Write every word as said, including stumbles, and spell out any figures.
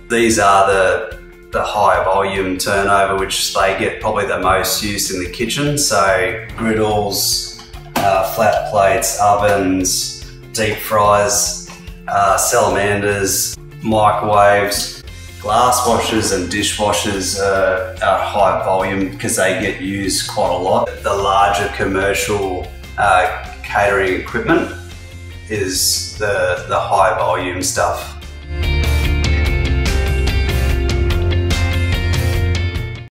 These are the, the high volume turnover, which they get probably the most use in the kitchen. So griddles, uh, flat plates, ovens, deep fries, uh, salamanders, microwaves, glass washers and dishwashers are, are high volume because they get used quite a lot. The larger commercial uh, catering equipment is the, the high volume stuff.